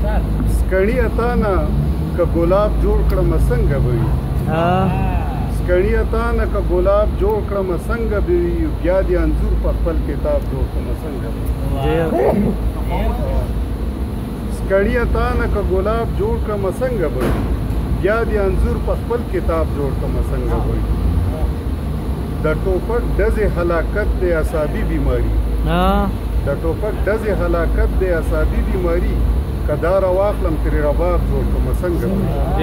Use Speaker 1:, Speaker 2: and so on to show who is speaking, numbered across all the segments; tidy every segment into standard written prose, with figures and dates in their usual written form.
Speaker 1: سکڼي اتانه که ګلاب جوړ کړم څنګه به وي سکڼي اتانه که ګلاب جوړ کړم څنګه به وي بیا دې انځور په خپل کتاب جوړ کړم څنګه به وي سکڼي اتانه که ګلاب جوړ کړم څنګه به وي بیا دې انځور په خپل کتاب جوړ کړم څنګه به وي د ټوپک ډزې هلاکت دی اعصابي بیماري د ټوپک ډزې هلاکت دی اعصابي بیماري که دا راواخلم ترې رباب جوړ کړم څنګه به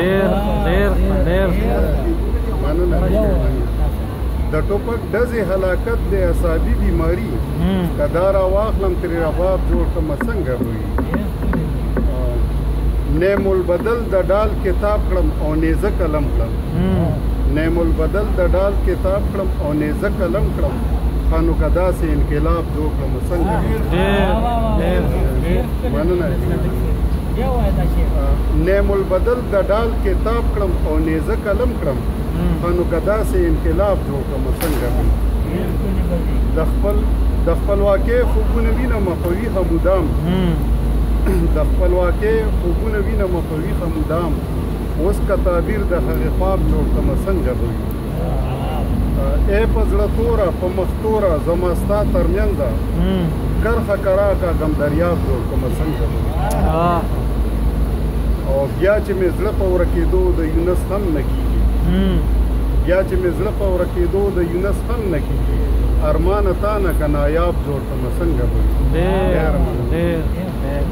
Speaker 1: د ټوپک ډزې هلاکت دی اعصابي بیماري که دا راواخلم ترې رباب جوړ کړم څنګه به وي نعم البدل د ډال کتاب کړم او نیزه قلم کړم نعم البدل د ډال کتاب کړم او نیزه قلم کړم خانو که داسې انقلاب جوړ کړم څنګه مننه نعم البدل د ډال کتاب کړم او نیزه قلم کړم خانو که داسې انقلاب جوړ کړم څنګه د خپلواکۍ خوبونه وینم په ویښه مدام د خپلواکۍ خوبونه وینم په ویښه مدام اوس که تعبیر د هغې خواب جوړ کړم څنګه به وي ای په زړه توره په مخ توره زما ستا تر منځه کرښه کرا کاږم دریاب جوړ کړم څنګه به وي او بیا چې مې زړه په ورکېدو د یونس هم نه کېږي بیا چې مې زړه په ورکېدو د یونس هم نه کېږي ارمانه تا نه که نایاب جوړ کړم څنګه به وي